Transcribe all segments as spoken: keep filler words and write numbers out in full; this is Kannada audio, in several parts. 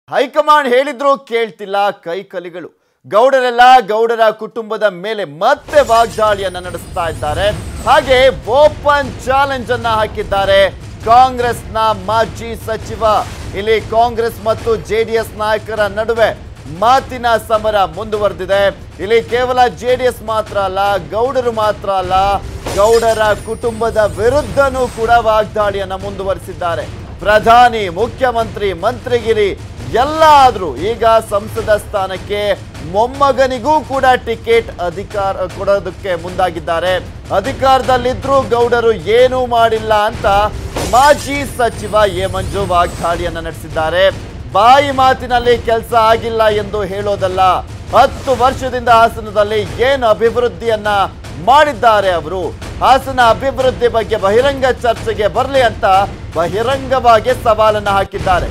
ಹೈಕಮಾಂಡ್ ಹೇಳಿದ್ರು ಕೇಳ್ತಿಲ್ಲ ಕೈಕಲಿಗಳು. ಗೌಡರೆಲ್ಲ ಗೌಡರ ಕುಟುಂಬದ ಮೇಲೆ ಮತ್ತೆ ವಾಗ್ದಾಳಿಯನ್ನ ನಡೆಸ್ತಾ ಇದ್ದಾರೆ. ಹಾಗೆ ಓಪನ್ ಚಾಲೆಂಜ್ ಅನ್ನ ಹಾಕಿದ್ದಾರೆ ಕಾಂಗ್ರೆಸ್ನ ಮಾಜಿ ಸಚಿವ. ಇಲ್ಲಿ ಕಾಂಗ್ರೆಸ್ ಮತ್ತು ಜೆಡಿಎಸ್ ನಾಯಕರ ನಡುವೆ ಮಾತಿನ ಸಮರ ಮುಂದುವರೆದಿದೆ. ಇಲ್ಲಿ ಕೇವಲ ಜೆಡಿಎಸ್ ಮಾತ್ರ ಅಲ್ಲ, ಗೌಡರು ಮಾತ್ರ ಅಲ್ಲ, ಗೌಡರ ಕುಟುಂಬದ ವಿರುದ್ಧನೂ ಕೂಡ ವಾಗ್ದಾಳಿಯನ್ನ ಮುಂದುವರಿಸಿದ್ದಾರೆ. ಪ್ರಧಾನಿ, ಮುಖ್ಯಮಂತ್ರಿ, ಮಂತ್ರಿಗಿರಿ ಎಲ್ಲ ಆದ್ರೂ ಈಗ ಸಂಸದ ಸ್ಥಾನಕ್ಕೆ ಮೊಮ್ಮಗನಿಗೂ ಕೂಡ ಟಿಕೆಟ್ ಅಧಿಕಾರ ಕೊಡೋದಕ್ಕೆ ಮುಂದಾಗಿದ್ದಾರೆ. ಅಧಿಕಾರದಲ್ಲಿದ್ರೂ ಗೌಡರು ಏನೂ ಮಾಡಿಲ್ಲ ಅಂತ ಮಾಜಿ ಸಚಿವ ಎ ಮಂಜು ವಾಗ್ದಾಳಿಯನ್ನ ನಡೆಸಿದ್ದಾರೆ. ಬಾಯಿ ಮಾತಿನಲ್ಲಿ ಕೆಲಸ ಆಗಿಲ್ಲ ಎಂದು ಹೇಳೋದಲ್ಲ, ಹತ್ತು ವರ್ಷದಿಂದ ಹಾಸನದಲ್ಲಿ ಏನು ಅಭಿವೃದ್ಧಿಯನ್ನ ಮಾಡಿದ್ದಾರೆ ಅವರು, ಹಾಸನ ಅಭಿವೃದ್ಧಿ ಬಗ್ಗೆ ಬಹಿರಂಗ ಚರ್ಚೆಗೆ ಬರಲಿ ಅಂತ ಬಹಿರಂಗವಾಗಿ ಸವಾಲನ್ನ ಹಾಕಿದ್ದಾರೆ.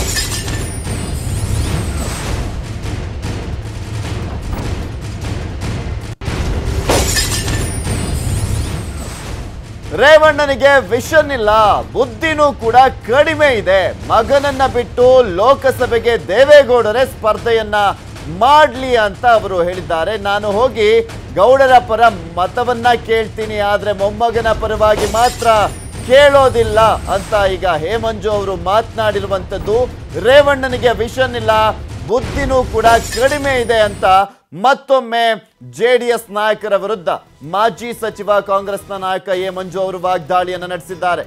ರೇವಣ್ಣನಿಗೆ ವಿಷನ್ ಇಲ್ಲ, ಬುದ್ಧಿನೂ ಕೂಡ ಕಡಿಮೆ ಇದೆ. ಮಗನನ್ನ ಬಿಟ್ಟು ಲೋಕಸಭೆಗೆ ದೇವೇಗೌಡರೇ ಸ್ಪರ್ಧೆಯನ್ನ ಮಾಡ್ಲಿ ಅಂತ ಅವರು ಹೇಳಿದ್ದಾರೆ. ನಾನು ಹೋಗಿ ಗೌಡರ ಪರ ಮತವನ್ನ ಕೇಳ್ತೀನಿ, ಆದ್ರೆ ಮೊಮ್ಮಗನ ಪರವಾಗಿ ಮಾತ್ರ ಕೇಳೋದಿಲ್ಲ ಅಂತ ಈಗ ಹೇಮಂಜು ಅವರು ಮಾತನಾಡಿರುವಂಥದ್ದು. ರೇವಣ್ಣನಿಗೆ ವಿಷನ್ ಇಲ್ಲ, ಬುದ್ಧಿನೂ ಕೂಡ ಕಡಿಮೆ ಇದೆ ಅಂತ ಮತ್ತೊಮ್ಮೆ ಜೆಡಿಎಸ್ ನಾಯಕರ ವಿರುದ್ಧ ಮಾಜಿ ಸಚಿವ ಕಾಂಗ್ರೆಸ್ನ ನಾಯಕ ಎ ಮಂಜು ಅವರು ವಾಗ್ದಾಳಿಯನ್ನು ನಡೆಸಿದ್ದಾರೆ.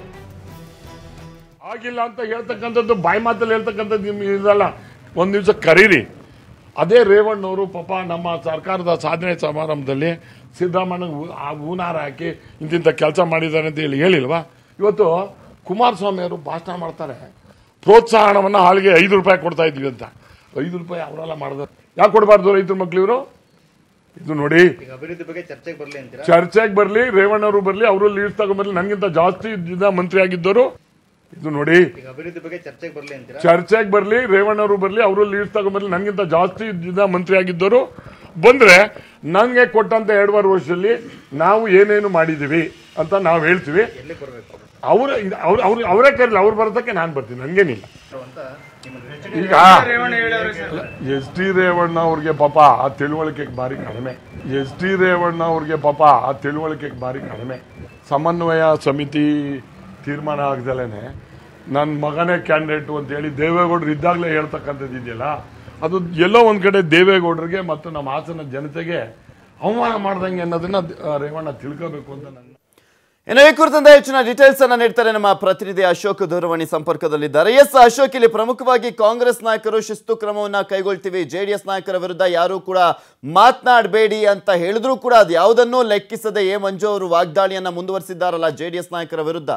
ಆಗಿಲ್ಲ ಅಂತ ಹೇಳ್ತಕ್ಕಂಥದ್ದು ಬಾಯಿ ಮಾತಲ್ಲಿ ಹೇಳ್ತಕ್ಕಂಥದ್ದು ಇದಲ್ಲ. ಒಂದ್ ದಿವಸ ಕರೀರಿ. ಅದೇ ರೇವಣ್ಣವರು ಪಾಪ ನಮ್ಮ ಸರ್ಕಾರದ ಸಾಧನೆ ಸಮಾರಂಭದಲ್ಲಿ ಸಿದ್ದರಾಮಯ್ಯ ಹೂನಾರ ಹಾಕಿ ಇಂತಿಂತ ಕೆಲಸ ಮಾಡಿದ್ದಾರೆ ಅಂತ ಹೇಳಿ ಹೇಳಿಲ್ವಾ? ಇವತ್ತು ಕುಮಾರಸ್ವಾಮಿ ಅವರು ಭಾಷಣ ಮಾಡ್ತಾರೆ, ಪ್ರೋತ್ಸಾಹನವನ್ನ ಹಾಳಿಗೆ ಐದು ರೂಪಾಯಿ ಕೊಡ್ತಾ ಇದ್ವಿ ಅಂತ. ಐದು ರೂಪಾಯಿ ಅವರೆಲ್ಲ ಮಾಡಿದ್ರು, ಯಾಕೆ ಕೊಡಬಾರ್ದು ರೈತರ ಮಕ್ಳು ಇವರು? ಇದು ನೋಡಿ, ಅಭಿವೃದ್ಧಿ ಬಗ್ಗೆ ಚರ್ಚೆಗೆ ಬರ್ಲಿ ಅಂತ ಚರ್ಚೆಗೆ ಬರ್ಲಿ, ರೇವಣ್ಣವರು ಬರ್ಲಿ, ಅವರು ಲೀಡ್ ತಗೊಂಡ್ಬರ್ಲಿ, ನನಗಿಂತ ಜಾಸ್ತಿ ದಿನ ಮಂತ್ರಿ ಆಗಿದ್ದವರು. ಇದು ನೋಡಿ, ಅಭಿವೃದ್ಧಿ ಬಗ್ಗೆ ಚರ್ಚೆಗೆ ಬರ್ಲಿ ಅಂತ ಚರ್ಚೆಗೆ ಬರ್ಲಿ, ರೇವಣ್ಣವರು ಬರ್ಲಿ, ಅವರು ಲೀಡ್ ತಗೊಂಡ್ಬರ್ಲಿ, ನನಗಿಂತ ಜಾಸ್ತಿ ದಿನ ಮಂತ್ರಿ ಆಗಿದ್ದವರು. ಬಂದ್ರೆ ನಂಗೆ ಕೊಟ್ಟಂತ ಎರಡೂವರೆ ವರ್ಷದಲ್ಲಿ ನಾವು ಏನೇನು ಮಾಡಿದೀವಿ ಅಂತ ನಾವು ಹೇಳ್ತೀವಿ. ಅವ್ರ ಅವ್ರು ಅವರೇ ಕರೀಲಿ, ಅವ್ರು ಬರೋದಕ್ಕೆ ನಾನು ಬರ್ತೀನಿ, ನನ್ಗೇನಿಲ್ಲ. ಈಗ ಎಸ್ ಟಿ ರೇವಣ್ಣ ಅವ್ರಿಗೆ ಪಾಪ ಆ ತಿಳುವಳಿಕೆ ಭಾರಿ ಕಡಿಮೆ. ಎಸ್ ಟಿ ರೇವಣ್ಣ ಅವ್ರಿಗೆ ಪಾಪ ಆ ತಿಳುವಳಿಕೆ ಭಾರಿ ಕಡಿಮೆ. ಸಮನ್ವಯ ಸಮಿತಿ ತೀರ್ಮಾನ ಆಗದಲೇನೆ ನನ್ನ ಮಗನೇ ಕ್ಯಾಂಡಿಡೇಟು ಅಂತ ಹೇಳಿ ದೇವೇಗೌಡರು ಇದ್ದಾಗಲೇ ಹೇಳ್ತಕ್ಕಂಥದ್ದು ಇದೆಯಲ್ಲ, ಅದು ಎಲ್ಲೋ ಒಂದ್ ಕಡೆ ದೇವೇಗೌಡರಿಗೆ ಮತ್ತು ನಮ್ಮ ಹಾಸನ ಜನತೆಗೆ ಅವಮಾನ ಮಾಡ್ದಂಗೆ ಅನ್ನೋದನ್ನ ರೇವಣ್ಣ ತಿಳ್ಕೋಬೇಕು ಅಂತ ನನ್ನ. ಇನ್ನು ಈ ಕುರಿತಂತೆ ಹೆಚ್ಚಿನ ಡೀಟೇಲ್ಸ್ ಅನ್ನ ನೀಡ್ತಾರೆ ನಮ್ಮ ಪ್ರತಿನಿಧಿ ಅಶೋಕ್, ದೂರವಾಣಿ ಸಂಪರ್ಕದಲ್ಲಿದ್ದಾರೆ. ಎಸ್ ಅಶೋಕ್, ಇಲ್ಲಿ ಪ್ರಮುಖವಾಗಿ ಕಾಂಗ್ರೆಸ್ ನಾಯಕರು ಶಿಸ್ತು ಕ್ರಮವನ್ನ ಕೈಗೊಳ್ತೀವಿ, ಜೆಡಿಎಸ್ ನಾಯಕರ ವಿರುದ್ಧ ಯಾರು ಕೂಡ ಮಾತನಾಡಬೇಡಿ ಅಂತ ಹೇಳಿದ್ರು ಕೂಡ ಅದು ಯಾವುದನ್ನೂ ಲೆಕ್ಕಿಸದೆ ಎ ಮಂಜು ಅವರು ವಾಗ್ದಾಳಿಯನ್ನ ಮುಂದುವರಿಸಿದ್ದಾರಲ್ಲ ಜೆಡಿಎಸ್ ನಾಯಕರ ವಿರುದ್ಧ.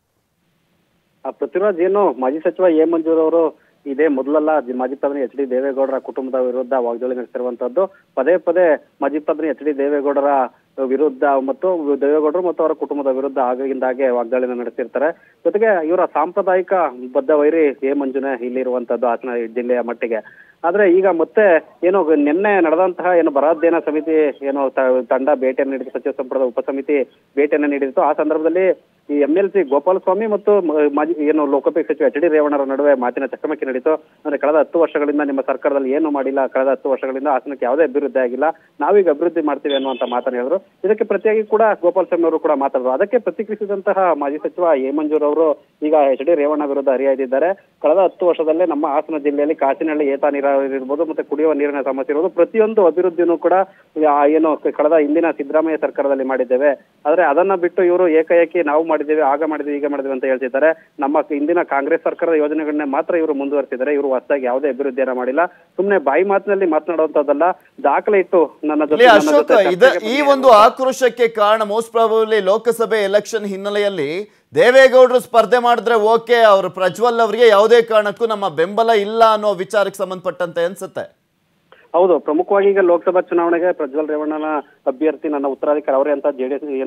ಪೃಥ್ವಿರಾಜ್, ಏನು ಮಾಜಿ ಸಚಿವ ಎ ಮಂಜು ಅವರು ಇದೇ ಮೊದಲಲ್ಲ ಮಾಜಿ ಪ್ರಧಾನಿ ಎಚ್ ಡಿ ದೇವೇಗೌಡರ ಕುಟುಂಬದ ವಿರುದ್ಧ ವಾಗ್ದಾಳಿ ನಡೆಸಿರುವಂತದ್ದು. ಪದೇ ಪದೇ ಮಾಜಿ ಪ್ರಧಾನಿ ಎಚ್ ಡಿ ದೇವೇಗೌಡರ ವಿರುದ್ಧ ಮತ್ತು ದೇವೇಗೌಡರು ಮತ್ತು ಅವರ ಕುಟುಂಬದ ವಿರುದ್ಧ ಆಗಿಂದಾಗೆ ವಾಗ್ದಾಳಿನ ನಡೆಸಿರ್ತಾರೆ. ಜೊತೆಗೆ ಇವರ ಸಾಂಪ್ರದಾಯಿಕ ಬದ್ಧ ವೈರಿ ಎ ಮಂಜುನೆ ಇಲ್ಲಿರುವಂತದ್ದು ಹಾಸನ ಜಿಲ್ಲೆಯ ಮಟ್ಟಿಗೆ. ಆದ್ರೆ ಈಗ ಮತ್ತೆ ಏನು ನಿನ್ನೆ ನಡೆದಂತಹ ಏನು ಬರಾಧ್ಯಯನ ಸಮಿತಿ ಏನು ತಂಡ ಭೇಟಿಯನ್ನು ನೀಡಿತು, ಸಚಿವ ಸಂಪುಟದ ಉಪಸಮಿತಿ ಭೇಟಿಯನ್ನು ನೀಡಿತ್ತು. ಆ ಸಂದರ್ಭದಲ್ಲಿ ಈ ಎಂ ಎಲ್ ಸಿ ಗೋಪಾಲಸ್ವಾಮಿ ಮತ್ತು ಮಾಜಿ ಏನು ಲೋಕೋಪಯೋಗಿ ಸಚಿವ ಎಚ್ ಡಿ ರೇವಣ್ಣರ ನಡುವೆ ಮಾತಿನ ಚಕಮಕಿ ನಡೀತು. ಅಂದ್ರೆ ಕಳೆದ ಹತ್ತು ವರ್ಷಗಳಿಂದ ನಿಮ್ಮ ಸರ್ಕಾರದಲ್ಲಿ ಏನು ಮಾಡಿಲ್ಲ, ಕಳೆದ ಹತ್ತು ವರ್ಷಗಳಿಂದ ಹಾಸನಕ್ಕೆ ಯಾವುದೇ ಅಭಿವೃದ್ಧಿ ಆಗಿಲ್ಲ, ನಾವೀಗ ಅಭಿವೃದ್ಧಿ ಮಾಡ್ತೀವಿ ಅನ್ನುವಂತ ಮಾತನ್ನು ಹೇಳಿದ್ರು. ಇದಕ್ಕೆ ಪ್ರತಿಯಾಗಿ ಕೂಡ ಗೋಪಾಲಸ್ವಾಮಿ ಅವರು ಕೂಡ ಮಾತಾಡಿದ್ರು. ಅದಕ್ಕೆ ಪ್ರತಿಕ್ರಿಯಿಸಿದಂತಹ ಮಾಜಿ ಸಚಿವ ಎ ಮಂಜೂರ್ ಅವರು ಈಗ ಎಚ್ ಡಿ ರೇವಣ್ಣ ವಿರುದ್ಧ ಹರಿಹಾಯ್ದಿದ್ದಾರೆ. ಕಳೆದ ಹತ್ತು ವರ್ಷದಲ್ಲೇ ನಮ್ಮ ಹಾಸನ ಜಿಲ್ಲೆಯಲ್ಲಿ ಕಾಸಿನಹಳ್ಳಿ ಏತ ನೀರಾವರಿ ಇರ್ಬೋದು, ಮತ್ತೆ ಕುಡಿಯುವ ನೀರಿನ ಸಮಸ್ಯೆ ಇರ್ಬೋದು, ಪ್ರತಿಯೊಂದು ಅಭಿವೃದ್ಧಿನೂ ಕೂಡ ಏನು ಕಳೆದ ಹಿಂದಿನ ಸಿದ್ದರಾಮಯ್ಯ ಸರ್ಕಾರದಲ್ಲಿ ಮಾಡಿದ್ದೇವೆ. ಆದ್ರೆ ಅದನ್ನ ಬಿಟ್ಟು ಇವರು ಏಕಾಏಕಿ ನಾವು ಮಾಡಿದ್ದೇವೆ, ಆಗ ಮಾಡಿದ್ವಿ, ಈಗ ಮಾಡಿದ್ವಿ ಅಂತ ಹೇಳ್ತಿದ್ದಾರೆ. ನಮ್ಮ ಹಿಂದಿನ ಕಾಂಗ್ರೆಸ್ ಸರ್ಕಾರದ ಯೋಜನೆಗಳನ್ನೇ ಮಾತ್ರ ಇವರು ಮುಂದುವರೆಸಿದ್ದಾರೆ. ಇವರು ಹೊಸದಾಗಿ ಯಾವುದೇ ಅಭಿವೃದ್ಧಿಯನ್ನ ಮಾಡಿಲ್ಲ. ಸುಮ್ನೆ ಬಾಯಿ ಮಾತಿನಲ್ಲಿ ಮಾತನಾಡುವಂತದ್ದಲ್ಲ, ದಾಖಲೆ ಇಟ್ಟು ನನ್ನ ಜೊತೆ ಈ ಒಂದು ಆಕ್ರೋಶಕ್ಕೆ ಕಾರಣ ಮೋಸ್ಟ್ ಪ್ರಾಬಬ್ಲಿ ಲೋಕಸಭೆ ಎಲೆಕ್ಷನ್ ಹಿನ್ನೆಲೆಯಲ್ಲಿ ದೇವೇಗೌಡರು ಸ್ಪರ್ಧೆ ಮಾಡಿದ್ರೆ ಓಕೆ, ಅವರು ಪ್ರಜ್ವಲ್ ಅವರಿಗೆ ಯಾವುದೇ ಕಾರಣಕ್ಕೂ ನಮ್ಮ ಬೆಂಬಲ ಇಲ್ಲ ಅನ್ನೋ ವಿಚಾರಕ್ಕೆ ಸಂಬಂಧಪಟ್ಟಂತೆ ಅನ್ಸುತ್ತೆ. ಹೌದು, ಪ್ರಮುಖವಾಗಿ ಈಗ ಲೋಕಸಭಾ ಚುನಾವಣೆಗೆ ಪ್ರಜ್ವಲ್ ರೇವಣ್ಣನ ಅಭ್ಯರ್ಥಿ ನನ್ನ ಉತ್ತರಾಧಿಕಾರಿ ಅವರೇ ಅಂತ ಜೆಡಿಎಸ್ ಏನು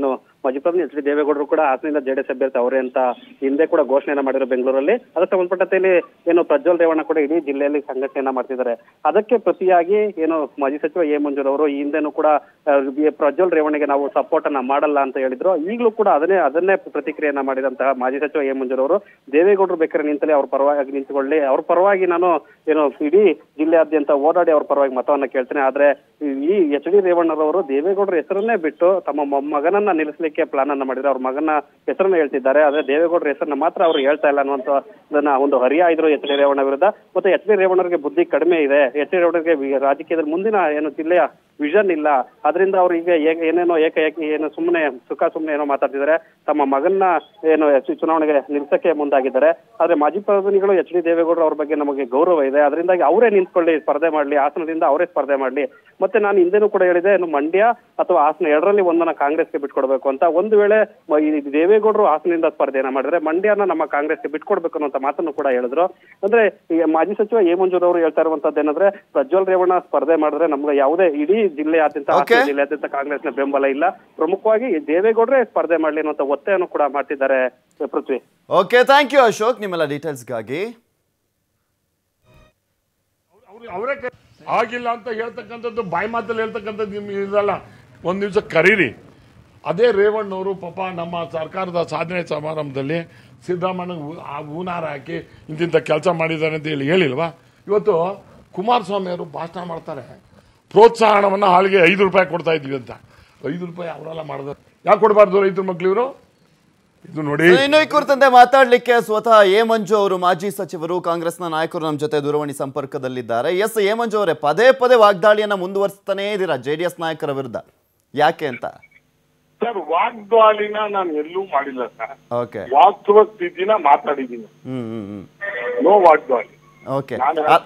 ಮಾಜಿ ಪ್ರಧಾನಿ ಎಚ್ ಡಿ ದೇವೇಗೌಡರು ಕೂಡ ಹಾಸನದಿಂದ ಜೆಡಿಎಸ್ ಅಭ್ಯರ್ಥಿ ಅವರೇ ಅಂತ ಹಿಂದೆ ಕೂಡ ಘೋಷಣೆಯನ್ನ ಮಾಡಿರೋ ಬೆಂಗಳೂರಲ್ಲಿ. ಅದಕ್ಕೆ ಸಂಬಂಧಪಟ್ಟಂತೆ ಏನು ಪ್ರಜ್ವಲ್ ರೇವಣ್ಣ ಕೂಡ ಇಡೀ ಜಿಲ್ಲೆಯಲ್ಲಿ ಸಂಘಟನೆಯನ್ನ ಮಾಡ್ತಿದ್ದಾರೆ. ಅದಕ್ಕೆ ಪ್ರತಿಯಾಗಿ ಏನು ಮಾಜಿ ಸಚಿವ ಎ ಮಂಜೂರ್ ಅವರು ಈ ಹಿಂದೆನೂ ಕೂಡ ಪ್ರಜ್ವಲ್ ರೇವಣ್ಣಗೆ ನಾವು ಸಪೋರ್ಟ್ ಅನ್ನ ಮಾಡಲ್ಲ ಅಂತ ಹೇಳಿದ್ರು. ಈಗಲೂ ಕೂಡ ಅದನ್ನೇ ಅದನ್ನೇ ಪ್ರತಿಕ್ರಿಯೆಯನ್ನ ಮಾಡಿದಂತಹ ಮಾಜಿ ಸಚಿವ ಎ ಮಂಜೂರ್ ಅವರು ದೇವೇಗೌಡರು ಬೇಕಾದ್ರೆ ನಿಂತಲೇ ಅವ್ರ ಪರವಾಗಿ ನಿಂತುಕೊಳ್ಳಿ, ಅವ್ರ ಪರವಾಗಿ ನಾನು ಏನು ಇಡೀ ಜಿಲ್ಲೆಯಾದ್ಯಂತ ಓಡಾಡಿ ಅವ್ರ ಪರವಾಗಿ ಮತವನ್ನ ಕೇಳ್ತೇನೆ. ಆದ್ರೆ ಈ ಎಚ್ ಡಿ ರೇವಣ್ಣರವರು ದೇವೇಗೌಡರ ಹೆಸರನ್ನೇ ಬಿಟ್ಟು ತಮ್ಮ ಮಗನನ್ನ ನಿಲ್ಲಿಸಲಿಕ್ಕೆ ಪ್ಲಾನ್ ಅನ್ನ ಮಾಡಿದ್ರೆ ಅವ್ರ ಮಗನ ಹೆಸರನ್ನ ಹೇಳ್ತಿದ್ದಾರೆ. ಆದ್ರೆ ದೇವೇಗೌಡರ ಹೆಸರನ್ನ ಮಾತ್ರ ಅವ್ರು ಹೇಳ್ತಾ ಇಲ್ಲ ಅನ್ನುವಂತ ಒಂದು ಹರಿಯ ಇದ್ರು ಎಚ್ ಡಿ ರೇವಣ್ಣ ವಿರುದ್ಧ. ಮತ್ತೆ ಎಚ್ ಡಿ ರೇವಣ್ಣರಿಗೆ ಬುದ್ಧಿ ಕಡಿಮೆ ಇದೆ, ಎಚ್ ಡಿ ರೇವಣ್ಣರಿಗೆ ರಾಜಕೀಯದಲ್ಲಿ ಮುಂದಿನ ಏನು ಜಿಲ್ಲೆಯ ವಿಷನ್ ಇಲ್ಲ. ಅದರಿಂದ ಅವ್ರು ಈಗ ಏನೇನೋ ಏಕ ಏನು ಸುಮ್ಮನೆ ಸುಖ ಸುಮ್ಮನೆ ಏನೋ ಮಾತಾಡ್ತಿದ್ದಾರೆ. ತಮ್ಮ ಮಗನ್ನ ಏನು ಚುನಾವಣೆಗೆ ನಿಲ್ಸಕ್ಕೆ ಮುಂದಾಗಿದ್ದಾರೆ. ಆದ್ರೆ ಮಾಜಿ ಪ್ರಧಾನಿಗಳು ಎಚ್ ಡಿ ದೇವೇಗೌಡರು ಅವ್ರ ಬಗ್ಗೆ ನಮಗೆ ಗೌರವ ಇದೆ, ಅದರಿಂದಾಗಿ ಅವರೇ ನಿಂತ್ಕೊಳ್ಳಿ, ಸ್ಪರ್ಧೆ ಮಾಡ್ಲಿ, ಹಾಸನದಿಂದ ಅವರೇ ಸ್ಪರ್ಧೆ ಮಾಡ್ಲಿ. ಮತ್ತೆ ನಾನು ಹಿಂದೆನೂ ಕೂಡ ಹೇಳಿದೆ, ಏನು ಮಂಡ್ಯ ಅಥವಾ ಹಾಸನ ಎರಡರಲ್ಲಿ ಒಂದನ್ನ ಕಾಂಗ್ರೆಸ್ಗೆ ಬಿಟ್ಕೊಡ್ಬೇಕು ಅಂತ. ಒಂದು ವೇಳೆ ದೇವೇಗೌಡರು ಹಾಸನದಿಂದ ಸ್ಪರ್ಧೆಯನ್ನ ಮಾಡಿದ್ರೆ ಮಂಡ್ಯನ ನಮ್ಮ ಕಾಂಗ್ರೆಸ್ಗೆ ಬಿಟ್ಕೊಡ್ಬೇಕು ಅನ್ನೋ ಮಾತನ್ನು ಕೂಡ ಹೇಳಿದ್ರು. ಅಂದ್ರೆ ಈ ಮಾಜಿ ಸಚಿವ ಎ ಮಂಜೂರ್ ಅವರು ಹೇಳ್ತಾ ಇರುವಂತದ್ದು ಏನಂದ್ರೆ ಪ್ರಜ್ವಲ್ ರೇವಣ್ಣ ಸ್ಪರ್ಧೆ ಮಾಡಿದ್ರೆ ನಮ್ಗೆ ಯಾವುದೇ ಇಡೀ ಜಿಲ್ಲೆಯಾದ್ಯಂತ ಹಾಸನ ಜಿಲ್ಲೆಯಾದ್ಯಂತ ಕಾಂಗ್ರೆಸ್ನ ಬೆಂಬಲ ಇಲ್ಲ, ಪ್ರಮುಖವಾಗಿ ದೇವೇಗೌಡರೇ ಸ್ಪರ್ಧೆ ಮಾಡ್ಲಿ ಅನ್ನೋ ಒತ್ತಾಯನ್ನು ಕೂಡ ಮಾಡ್ತಿದ್ದಾರೆ Prithvi. Okay, thank you Ashok ನಿಮ್ಮೆಲ್ಲ ಡೀಟೇಲ್ಸ್ಗಾಗಿ. ಅವರೇ ಆಗಿಲ್ಲ ಅಂತ ಹೇಳ್ತಕ್ಕಂಥದ್ದು ಬಾಯಿ ಮಾತಲ್ಲಿ ಹೇಳ್ತಕ್ಕಂಥದ್ದು ನಿಮ್ಗೆ ಇದಲ್ಲ. ಒಂದ್ ದಿವಸ ಕರೀರಿ. ಅದೇ ರೇವಣ್ಣವರು ಪಾಪ ನಮ್ಮ ಸರ್ಕಾರದ ಸಾಧನೆ ಸಮಾರಂಭದಲ್ಲಿ ಸಿದ್ದರಾಮಯ್ಯ ಹೂನಾರ ಹಾಕಿ ಇಂತಿಂತ ಕೆಲಸ ಮಾಡಿದ್ದಾರೆ ಅಂತ ಹೇಳಿ ಹೇಳಿಲ್ವಾ? ಇವತ್ತು ಕುಮಾರಸ್ವಾಮಿ ಅವರು ಭಾಷಣ ಮಾಡ್ತಾರೆ, ಪ್ರೋತ್ಸಾಹನವನ್ನ ಹಾಳಿಗೆ ಐದು ರೂಪಾಯಿ ಕೊಡ್ತಾ ಇದ್ವಿ ಅಂತ. ಐದು ರೂಪಾಯಿ ಅವರೆಲ್ಲ ಮಾಡಿದ್ರೆ ಯಾಕೆ ಕೊಡಬಾರ್ದು ರೈತರ ಮಕ್ಳು ಇವರು? ಇದು ನೋಡಿ. ಇನ್ನು ಈ ಕುರಿತಂತೆ ಮಾತಾಡ್ಲಿಕ್ಕೆ ಸ್ವತಃ ಎ ಮಂಜು ಅವರು, ಮಾಜಿ ಸಚಿವರು, ಕಾಂಗ್ರೆಸ್ನ ನಾಯಕರು ನಮ್ಮ ಜೊತೆ ದೂರವಾಣಿ ಸಂಪರ್ಕದಲ್ಲಿದ್ದಾರೆ. ಎಸ್ ಎ ಮಂಜು ಅವರೇ, ಪದೇ ಪದೇ ವಾಗ್ದಾಳಿಯನ್ನ ಮುಂದುವರಿಸ್ತಾನೇ ಇದ್ದೀರಾ ಜೆಡಿಎಸ್ ನಾಯಕರ ವಿರುದ್ಧ, ಯಾಕೆ ಅಂತ? ಸರ್, ವಾಗ್ದಾಳಿನ ನಾನು ಎಲ್ಲೂ ಮಾಡಿಲ್ಲ ಸರ್. ಓಕೆ, ವಾಸ್ತವ ಸ್ಥಿತಿನ ಮಾತಾಡಿದ್ದೀನಿ. ಹ್ಮ್ ಹ್ಮ್ ಹ್ಮ್ ನೋ ವಾಗ್ದಾಳಿ. ಓಕೆ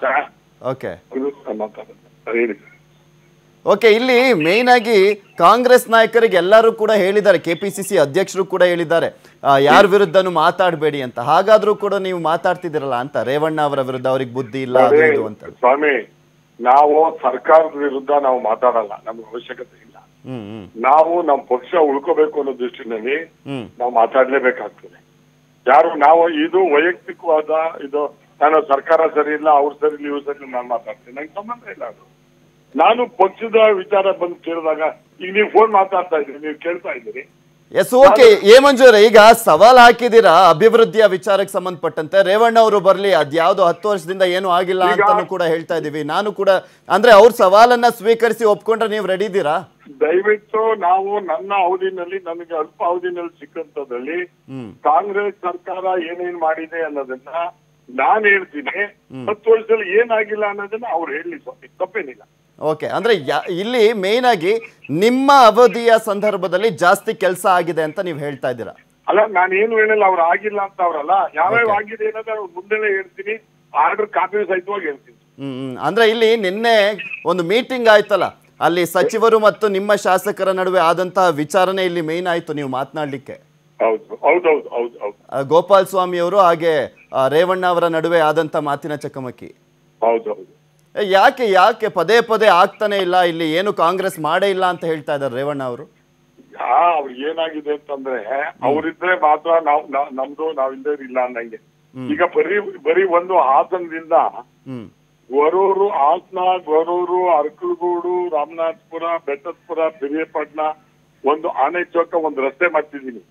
ಓಕೆ ಹೇಳಿ. ಓಕೆ, ಇಲ್ಲಿ ಮೇನ್ ಆಗಿ ಕಾಂಗ್ರೆಸ್ ನಾಯಕರಿಗೆ ಎಲ್ಲರೂ ಕೂಡ ಹೇಳಿದ್ದಾರೆ, ಕೆಪಿಸಿಸಿ ಅಧ್ಯಕ್ಷರು ಕೂಡ ಹೇಳಿದ್ದಾರೆ ಯಾರ ವಿರುದ್ಧನೂ ಮಾತಾಡಬೇಡಿ ಅಂತ. ಹಾಗಾದ್ರೂ ಕೂಡ ನೀವು ಮಾತಾಡ್ತಿದ್ದೀರಲ್ಲ ಅಂತ, ರೇವಣ್ಣ ಅವರ ವಿರುದ್ಧ ಅವ್ರಿಗೆ ಬುದ್ಧಿ ಇಲ್ಲ ಅದು ಇದು ಅಂತ. ಸ್ವಾಮಿ, ನಾವು ಸರ್ಕಾರದ ವಿರುದ್ಧ ನಾವು ಮಾತಾಡಲ್ಲ, ನಮ್ಗೆ ಅವಶ್ಯಕತೆ ಇಲ್ಲ. ನಾವು ನಮ್ಮ ಪಕ್ಷ ಉಳ್ಕೋಬೇಕು ಅನ್ನೋ ದೃಷ್ಟಿನಲ್ಲಿ ನಾವು ಮಾತಾಡ್ಲೇಬೇಕಾಗ್ತದೆ. ಯಾರು ನಾವು ಇದು ವೈಯಕ್ತಿಕವಾದ ಇದು ನಾನು ಸರ್ಕಾರ ಸರಿ ಇಲ್ಲ, ಅವ್ರು ಸರಿ ಇಲ್ಲ, ಇವ್ರು ಸರಿ ಇಲ್ಲ ನಾನು ಮಾತಾಡ್ತೀನಿ, ನಂಗೆ ಸಂಬಂಧ ಇಲ್ಲ. ಅದು ನಾನು ಪಕ್ಷದ ವಿಚಾರ ಬಂದು ಕೇಳಿದಾಗ ಈಗ ನೀವು ಫೋನ್ ಮಾತಾಡ್ತಾ ಇದ್ದೀರಿ, ನೀವು ಕೇಳ್ತಾ ಇದ್ದೀರಿ. ಎಸ್, ಓಕೆ ಎ ಮಂಜೂರ್, ಈಗ ಸವಾಲ್ ಹಾಕಿದ್ದೀರಾ ಅಭಿವೃದ್ಧಿಯ ವಿಚಾರಕ್ಕೆ ಸಂಬಂಧಪಟ್ಟಂತೆ. ರೇವಣ್ಣ ಅವರು ಬರ್ಲಿ, ಅದ್ಯಾವ್ದು ಹತ್ತು ವರ್ಷದಿಂದ ಏನು ಆಗಿಲ್ಲ ಅಂತಾನು ಕೂಡ ಹೇಳ್ತಾ ಇದೀವಿ. ನಾನು ಕೂಡ ಅಂದ್ರೆ ಅವ್ರ ಸವಾಲನ್ನ ಸ್ವೀಕರಿಸಿ ಒಪ್ಕೊಂಡ್ರೆ ನೀವು ರೆಡಿ ಇದ್ದೀರಾ? ದಯವಿಟ್ಟು ನಾವು ನನ್ನ ಅವಧಿನಲ್ಲಿ, ನನಗೆ ಅಲ್ಪ ಅವಧಿನಲ್ಲಿ ಸಿಕ್ಕಂತದ್ರಲ್ಲಿ ಕಾಂಗ್ರೆಸ್ ಸರ್ಕಾರ ಏನೇನ್ ಮಾಡಿದೆ ಅನ್ನೋದನ್ನ ನಾನ್ ಹೇಳ್ತೀನಿ. ಹತ್ತು ವರ್ಷದಲ್ಲಿ ಏನಾಗಿಲ್ಲ ಅನ್ನೋದನ್ನ ಅವ್ರು ಹೇಳಿ, ಸ್ವಾಮಿ, ತಪ್ಪೇನಿಲ್ಲ. ಓಕೆ, ಅಂದ್ರೆ ಇಲ್ಲಿ ಮೇನ್ ಆಗಿ ನಿಮ್ಮ ಅವಧಿಯ ಸಂದರ್ಭದಲ್ಲಿ ಜಾಸ್ತಿ ಕೆಲಸ ಆಗಿದೆ ಅಂತ ನೀವು ಹೇಳ್ತಾ ಇದ್ದೀರಾ? ಅಲ್ಲ, ನಾನು ಏನು ಹೇಳಿಲ್ಲ, ಅವ್ರು ಆಗಿಲ್ಲ ಅಂತ ಅವ್ರಲ್ಲ. ಯಾವ್ಯಾವ ಆಗಿದೆ ಅನ್ನೋದು ಅವ್ರು ಮುಂದೆನೆ ಹೇಳ್ತೀನಿ, ಆರ್ಡರ್ ಕಾಪಿ ಸಹಿತವಾಗಿ ಹೇಳ್ತೀನಿ. ಹ್ಮ್ ಅಂದ್ರೆ ಇಲ್ಲಿ ನಿನ್ನೆ ಒಂದು ಮೀಟಿಂಗ್ ಆಯ್ತಲ್ಲ, ಅಲ್ಲಿ ಸಚಿವರು ಮತ್ತು ನಿಮ್ಮ ಶಾಸಕರ ನಡುವೆ ಆದಂತಹ ವಿಚಾರಣೆ ಇಲ್ಲಿ ಮೇನ್ ಆಯ್ತು ನೀವು ಮಾತನಾಡ್ಲಿಕ್ಕೆ. ಹೌದು ಹೌದೌದು ಹೌದು ಹೌದು ಗೋಪಾಲ್ ಸ್ವಾಮಿ ಅವರು ಹಾಗೆ ರೇವಣ್ಣ ಅವರ ನಡುವೆ ಆದಂತ ಮಾತಿನ ಚಕಮಕಿ. ಹೌದೌದು. ಯಾಕೆ ಯಾಕೆ ಪದೇ ಪದೇ ಆಗ್ತಾನೆ ಇಲ್ಲ? ಇಲ್ಲಿ ಏನು ಕಾಂಗ್ರೆಸ್ ಮಾಡೇ ಇಲ್ಲ ಅಂತ ಹೇಳ್ತಾ ಇದ್ದಾರೆ ರೇವಣ್ಣ ಅವರು. ಅವ್ರು ಏನಾಗಿದೆ ಅಂತಂದ್ರೆ, ಅವ್ರಿದ್ರೆ ಮಾತ್ರ ನಾವ್ ನಮ್ದು ನಾವಿಲ್ಲದೆ ಇಲ್ಲ ಅನ್ನಂಗೆ. ಈಗ ಬರೀ ಬರೀ ಒಂದು ಹಾಸನದಿಂದ ಗೊರೂರು, ಹಾಸನ, ಗೊರೂರು, ಅರಕಲಗೂಡು, ರಾಮನಾಥಪುರ, ಬೆಟ್ಟದಪುರ, ಹಿರಿಯಪಟ್ಟಣ, ಒಂದು ಆನೆ ಚೌಕ ಒಂದು ರಸ್ತೆ ಮಾಡ್ತಿದ್ದೀನಿ.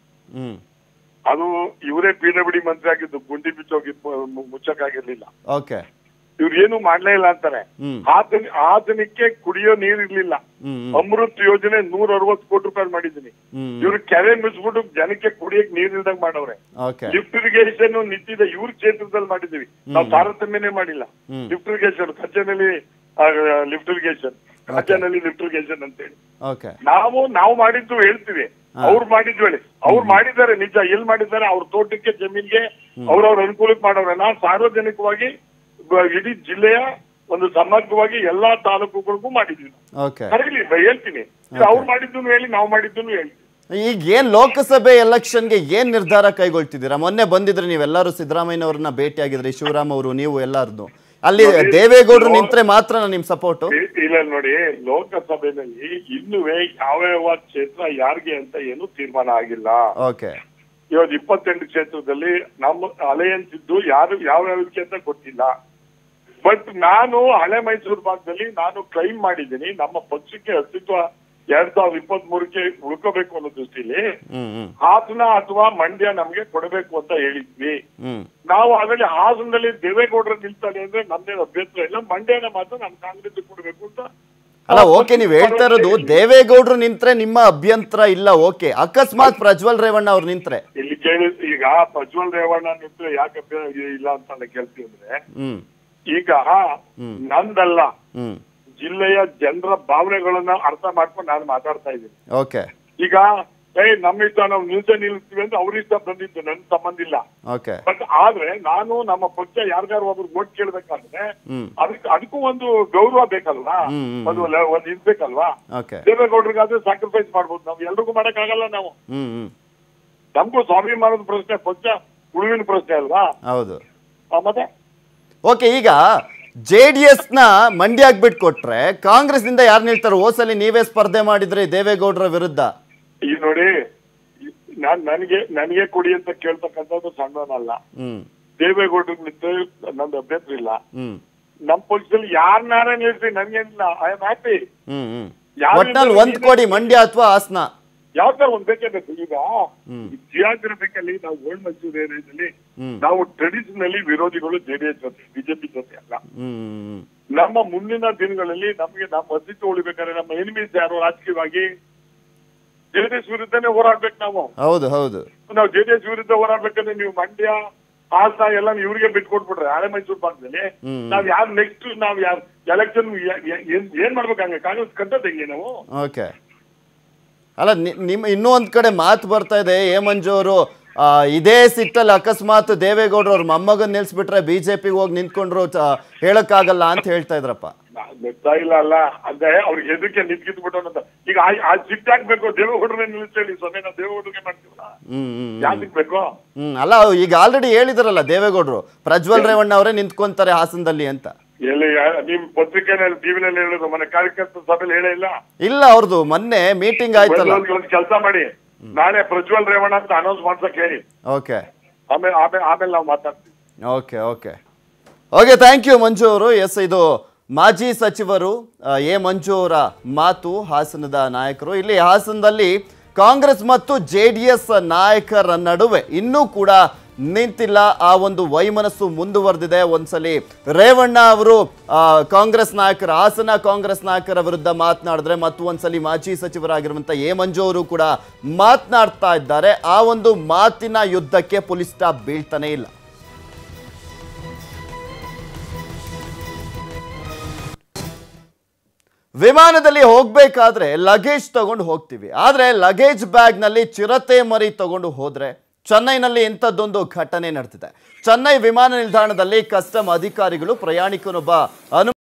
ಅದು ಇವರೇ ಪಿ ಡಬ್ಲ್ಯೂ ಡಿ ಮಂತ್ರಿ ಆಗಿದ್ದು, ಗುಂಡಿ ಬಿಚ್ಚೋಗಿ ಮುಚ್ಚಕ್ಕಾಗಿರ್ಲಿಲ್ಲ. ಓಕೆ, ಇವ್ರು ಏನು ಮಾಡ್ಲೇ ಇಲ್ಲ ಅಂತಾರೆ. ಆತನ ಆತನಕ್ಕೆ ಕುಡಿಯೋ ನೀರ್ ಇರ್ಲಿಲ್ಲ. ಅಮೃತ್ ಯೋಜನೆ ನೂರ ಅರವತ್ತು ಕೋಟಿ ರೂಪಾಯಿ ಮಾಡಿದೀನಿ. ಇವ್ರು ಕೆರೆ ಮುಚ್ಬಿಟ್ಟು ಜನಕ್ಕೆ ಕುಡಿಯಕ್ ನೀರ್ ಇಲ್ದಂಗ್ ಮಾಡವ್ರೆ. ಲಿಫ್ಟ್ ಇರಿಗೇಷನ್ ನಿಂತಿದೆ, ಇವ್ರ ಕ್ಷೇತ್ರದಲ್ಲಿ ಮಾಡಿದೀವಿ ನಾವು, ತಾರತಮ್ಯನೇ ಮಾಡಿಲ್ಲ. ಲಿಫ್ಟ್ ಇರಿಗೇಷನ್ ಕಚ್ಚೆನಲ್ಲಿ ಲಿಫ್ಟ್ ಇರಿಗೇಷನ್ ಕಚ್ಚೆನಲ್ಲಿ ಲಿಫ್ಟ್ ಇರಿಗೇಷನ್ ಅಂತ ಹೇಳಿ ನಾವು ನಾವು ಮಾಡಿದ್ದು ಹೇಳ್ತೀವಿ. ಅವ್ರು ಮಾಡಿದ್ವಿ ಹೇಳಿ, ಅವ್ರು ಮಾಡಿದ್ದಾರೆ ನಿಜ. ಎಲ್ಲಿ ಮಾಡಿದ್ದಾರೆ? ಅವ್ರ ತೋಟಕ್ಕೆ, ಜಮೀನ್ಗೆ ಅವ್ರವ್ರ ಅನುಕೂಲಕ್ಕೆ ಮಾಡವ್ರೆ. ನಾವು ಸಾರ್ವಜನಿಕವಾಗಿ ಇಡೀ ಜಿಲ್ಲೆಯ ಒಂದು ಸಮಗ್ರವಾಗಿ ಎಲ್ಲಾ ತಾಲೂಕುಗಳಿಗೂ ಮಾಡಿದ್ವಿ. ಕರೀಲಿ, ಹೇಳ್ತೀನಿ. ಅವ್ರು ಮಾಡಿದ್ದು ಹೇಳಿ, ನಾವು ಮಾಡಿದ್ದು ಹೇಳಿ. ಈಗ ಏನ್ ಲೋಕಸಭೆ ಎಲೆಕ್ಷನ್ಗೆ ಏನ್ ನಿರ್ಧಾರ ಕೈಗೊಳ್ತಿದ್ದೀರಾ? ಮೊನ್ನೆ ಬಂದಿದ್ರೆ ನೀವೆಲ್ಲರೂ ಸಿದ್ದರಾಮಯ್ಯನವ್ರನ್ನ ಭೇಟಿ ಆಗಿದ್ರಿ, ಶಿವರಾಮ್ ಅವರು, ನೀವು ಎಲ್ಲಾರ್ದು. ಅಲ್ಲಿ ದೇವೇಗೌಡರು ನಿಂತ್ರೆ ಮಾತ್ರ ನಿಮ್ ಸಪೋರ್ಟ್ ಇಲ್ಲ ನೋಡಿ, ಲೋಕಸಭೆಯಲ್ಲಿ ಇನ್ನುವೇ ಯಾವ್ಯಾವ ಕ್ಷೇತ್ರ ಯಾರಿಗೆ ಅಂತ ಏನು ತೀರ್ಮಾನ ಆಗಿಲ್ಲ. ಓಕೆ, ಇವತ್ತು ಇಪ್ಪತ್ತೆಂಟು ಕ್ಷೇತ್ರದಲ್ಲಿ ನಮ್ಮ ಅಲಯನ್ಸ್ ಇದ್ದು ಯಾರು ಯಾವ್ಯಾವಕ್ಕೆ ಅಂತ ಗೊತ್ತಿಲ್ಲ. ಬಟ್ ನಾನು ಹಳೆ ಮೈಸೂರು ಭಾಗದಲ್ಲಿ ನಾನು ಕ್ಲೈಮ್ ಮಾಡಿದ್ದೀನಿ, ನಮ್ಮ ಪಕ್ಷಕ್ಕೆ ಅಸ್ತಿತ್ವ ಎರಡ್ ಸಾವಿರದ ಇಪ್ಪತ್ತ್ ಮೂರಕ್ಕೆ ಉಳ್ಕೋಬೇಕು ಅನ್ನೋ ದೃಷ್ಟಿಲಿ ಹಾಸನ ಅಥವಾ ಮಂಡ್ಯ ನಮ್ಗೆ ಕೊಡಬೇಕು ಅಂತ ಹೇಳಿದ್ವಿ. ನಾವು ಆಗಲೇ ಹಾಸನದಲ್ಲಿ ದೇವೇಗೌಡರು ನಿಲ್ತಾರೆ ಅಂದ್ರೆ ನಮ್ದೇನು ಅಭ್ಯಂತರ ಇಲ್ಲ, ಮಂಡ್ಯನ ಮಾತ್ರ ನಮ್ ಕಾಂಗ್ರೆಸ್ ಕೊಡಬೇಕು ಅಂತ. ಅಲ್ಲ ಓಕೆ, ನೀವ್ ಹೇಳ್ತಾ ಇರೋದು ದೇವೇಗೌಡರು ನಿಂತ್ರೆ ನಿಮ್ಮ ಅಭ್ಯಂತರ ಇಲ್ಲ, ಓಕೆ. ಅಕಸ್ಮಾತ್ ಪ್ರಜ್ವಲ್ ರೇವಣ್ಣ ಅವ್ರು ನಿಂತ್ರೆ ಇಲ್ಲಿ ಕೇಳಿ, ಈಗ ಪ್ರಜ್ವಲ್ ರೇವಣ್ಣ ನಿಂತ್ರೆ ಯಾಕೆ ಇಲ್ಲ ಅಂತ ಕೇಳ್ತೀವಿ ಅಂದ್ರೆ, ಈಗ ನಂದಲ್ಲ ಜಿಲ್ಲೆಯ ಜನರ ಭಾವನೆಗಳನ್ನ ಅರ್ಥ ಮಾಡ್ಕೊಂಡು ನಾನು ಮಾತಾಡ್ತಾ ಇದ್ದೀನಿ. ಓಕೆ, ಈಗ ಏ ನಮ್ಮ ಇಷ್ಟ ನಾವು ನಿಲ್ಸೆ ನಿಲ್ತೀವಿ ಅಂತ ಅವ್ರ ಇಷ್ಟ ಬಂದಿದ್ದು, ನನ್ ಸಂಬಂಧ ಇಲ್ಲ. ಓಕೆ, ಬಟ್ ಆದ್ರೆ ನಾನು ನಮ್ಮ ಪಕ್ಷ ಯಾರ್ಯಾರು ಒಬ್ರು ವೋಟ್ ಕೇಳ್ಬೇಕಾದ್ರೆ ಅದಕ್ಕೆ ಅದಕ್ಕೂ ಒಂದು ಗೌರವ ಬೇಕಲ್ವಾ, ಒಂದು ಒಂದು ಇರ್ಬೇಕಲ್ವಾ. ದೇವೇಗೌಡರಿಗಾದ್ರೆ ಸ್ಯಾಕ್ರಿಫೈಸ್ ಮಾಡ್ಬೋದು, ನಾವ್ ಎಲ್ರಿಗೂ ಮಾಡಕ್ ಆಗಲ್ಲ. ನಾವು ನಮಗೂ ಸ್ವಾಭಿಮಾನದ ಪ್ರಶ್ನೆ, ಪಕ್ಷ ಉಳಿವಿನ ಪ್ರಶ್ನೆ ಅಲ್ವಾ. ಹೌದು, ಮತ್ತೆ ಓಕೆ. ಈಗ ಜೆ ಡಿ ಎಸ್ ನ ಮಂಡ್ಯಕ್ಕೆ ಬಿಟ್ಟು ಕೊಟ್ರೆ ಕಾಂಗ್ರೆಸ್ ನಿಂದ ಯಾರು ನಿಲ್ತಾರೆ? ಹೋಸಲಿ ನೀವೇ ಸ್ಪರ್ಧೆ ಮಾಡಿದ್ರಿ ದೇವೇಗೌಡರ ವಿರುದ್ಧ. ಈಗ ನೋಡಿ, ನಾನ್ ನನಗೆ ನನಗೆ ಕೊಡಿ ಅಂತ ಕೇಳ್ತಕ್ಕಂಥದ್ದು ಸಣ್ಣನಲ್ಲ. ದೇವೇಗೌಡರಿಗೆ ನಿಂತ ನಂದು ಅಭ್ಯಂತರ ಇಲ್ಲ. ನಮ್ ಪಕ್ಷದಲ್ಲಿ ಯಾರನ್ನಾರ ನಿಲ್ಸಿ ನನ್ಗೇನಿಲ್ಲ, ಐ ಆಮ್ ಹ್ಯಾಪಿ. ಒಟ್ನಲ್ಲಿ ಒಂದ್ ಕೊಡಿ, ಮಂಡ್ಯ ಅಥವಾ ಹಾಸನ ಯಾವ ತರ ಒಂದ್ ಬೇಕೇ ಬೇಕು. ಈಗ ಜಿಯಾಗ್ರಫಿಕಲಿ ನಾವು ಓಲ್ಡ್ ಮೈಸೂರು ಏರಿಯಾದಲ್ಲಿ ನಾವು ಟ್ರೆಡಿಷನಲಿ ವಿರೋಧಿಗಳು ಜೆಡಿಎಸ್ ಜೊತೆ, ಬಿಜೆಪಿ ಜೊತೆ ಅಲ್ಲ. ನಮ್ಮ ಮುಂದಿನ ದಿನಗಳಲ್ಲಿ ನಮ್ಗೆ ನಮ್ಮ ಅಸ್ತಿತ್ವ ಉಳಿಬೇಕಾದ್ರೆ ನಮ್ಮ ಎನಿಮೀಸ್ ಯಾರು ರಾಜಕೀಯವಾಗಿ ಜೆಡಿಎಸ್ ವಿರುದ್ಧನೇ ಹೋರಾಡ್ಬೇಕು ನಾವು. ಹೌದು ಹೌದು, ನಾವು ಜೆಡಿಎಸ್ ವಿರುದ್ಧ ಹೋರಾಡ್ಬೇಕಂದ್ರೆ ನೀವು ಮಂಡ್ಯ ಹಾಸನ ಎಲ್ಲ ಇವ್ರಿಗೆ ಬಿಟ್ಕೊಟ್ಬಿಟ್ರೆ ಹಳೆ ಮೈಸೂರು ಭಾಗದಲ್ಲಿ ನಾವ್ ಯಾರು ನೆಕ್ಸ್ಟ್ ನಾವ್ ಯಾರು ಎಲೆಕ್ಷನ್ ಏನ್ ಮಾಡ್ಬೇಕಂಗ ಕಾಂಗ್ರೆಸ್ ಕಂಟದ್ ಹೆಂಗೆ ನಾವು? ಓಕೆ, ಅಲ್ಲ ನಿಮ್ ಇನ್ನೂ ಒಂದ್ ಕಡೆ ಮಾತು ಬರ್ತಾ ಇದೆ, ಎ ಮಂಜು ಅವರು ಇದೇ ಸಿಟ್ಟಲ್ಲಿ ಅಕಸ್ಮಾತ್ ದೇವೇಗೌಡರು ಅವ್ರ ಮೊಮ್ಮಗನ್ ನಿಲ್ಸ್ಬಿಟ್ರೆ ಬಿಜೆಪಿಗೆ ಹೋಗಿ ನಿಂತ್ಕೊಂಡ್ರು ಹೇಳಕ್ಕಾಗಲ್ಲ ಅಂತ ಹೇಳ್ತಾ ಇದ್ರಪ್ಪ. ಗೊತ್ತಾ ಇಲ್ಲ ಅಲ್ಲ, ಅಂದ್ರೆ ಅವ್ರಿಗೆ ಹೆದರಿಕೆ ನಿಂತ್ಕಿತ್ ಬಿಟ್ಟು ಈಗ ಆ ಸಿಟ್ ಹಾಕ್ಬೇಕು, ದೇವೇಗೌಡರೇ ನಿಲ್ಲಿಸ್ತೇಳಿ ಸೊನ್ನೆ ನಾವು ದೇವೇಗೌಡರಿಗೆ ಮಾಡ್ತೀವಲ್ಲ, ಯಾಕೆ ಬೇಕು? ಹ್ಮ್ ಅಲ್ಲ, ಈಗ ಆಲ್ರೆಡಿ ಹೇಳಿದ್ರಲ್ಲ ದೇವೇಗೌಡರು ಪ್ರಜ್ವಲ್ ರೇವಣ್ಣ ಅವರೇ ನಿಂತ್ಕೊಂತಾರೆ ಹಾಸನದಲ್ಲಿ ಅಂತ. ಎಲ್ಲಿ ನಿಮ್ ಪತ್ರಿಕೆನಲ್ಲಿ ಟಿವಿನಲ್ಲಿ ಹೇಳಿದ್ರು, ಮನೆ ಕಾರ್ಯಕರ್ತರ ಸಭೆಯಲ್ಲಿ ಹೇಳೇ ಇಲ್ಲ. ಇಲ್ಲ, ಅವ್ರದ್ದು ಮೊನ್ನೆ ಮೀಟಿಂಗ್ ಆಯ್ತಲ್ಲ. ಒಂದು ಕೆಲಸ ಮಾಡಿ, ನಾಳೆ ಪ್ರಜ್ವಲ್ ರೇವಣ್ಣ ಅಂತ ಅನೌನ್ಸ್ ಮಾಡ್ಸಕ್ ಹೇಳಿ. ಓಕೆ, ಆಮೇಲೆ ಆಮೇಲೆ ಆಮೇಲೆ ನಾವು ಮಾತಾಡ್ತೀವಿ. Okay okay okay thank you Manju ಅವರು. ಎಸ್, ಇದು ಮಾಜಿ ಸಚಿವರು ಎ ಮಂಜು ಅವರ ಮಾತು, ಹಾಸನದ ನಾಯಕರು. ಇಲ್ಲಿ ಹಾಸನದಲ್ಲಿ ಕಾಂಗ್ರೆಸ್ ಮತ್ತು ಜೆ ಡಿ ಎಸ್ ನಾಯಕರ ನಡುವೆ ಇನ್ನೂ ಕೂಡ ನಿಂತಿಲ್ಲ, ಆ ಒಂದು ವೈಮನಸ್ಸು ಮುಂದುವರೆದಿದೆ. ಒಂದ್ಸಲಿ ರೇವಣ್ಣ ಅವರು ಕಾಂಗ್ರೆಸ್ ನಾಯಕರ ಹಾಸನ ಕಾಂಗ್ರೆಸ್ ನಾಯಕರ ವಿರುದ್ಧ ಮಾತನಾಡಿದ್ರೆ, ಮತ್ತು ಒಂದ್ಸಲಿ ಮಾಜಿ ಸಚಿವರಾಗಿರುವಂಥ ಎ ಮಂಜು ಅವರು ಕೂಡ ಮಾತನಾಡ್ತಾ ಇದ್ದಾರೆ. ಆ ಒಂದು ಮಾತಿನ ಯುದ್ಧಕ್ಕೆ ಪೊಲೀಸ್ ಸ್ಟಾಪ್ ಬೀಳ್ತಾನೆ ಇಲ್ಲ. ವಿಮಾನದಲ್ಲಿ ಹೋಗ್ಬೇಕಾದ್ರೆ ಲಗೇಜ್ ತಗೊಂಡು ಹೋಗ್ತೀವಿ, ಆದ್ರೆ ಲಗೇಜ್ ಬ್ಯಾಗ್ ನಲ್ಲಿ ಚಿರತೆ ಮರಿ ತಗೊಂಡು ಹೋದ್ರೆ ಚೆನ್ನೈನಲ್ಲಿ ಇಂಥದ್ದೊಂದು ಘಟನೆ ನಡೆದಿದೆ. ಚೆನ್ನೈ ವಿಮಾನ ನಿಲ್ದಾಣದಲ್ಲಿ ಕಸ್ಟಮ್ ಅಧಿಕಾರಿಗಳು ಪ್ರಯಾಣಿಕನೊಬ್ಬ ಅನು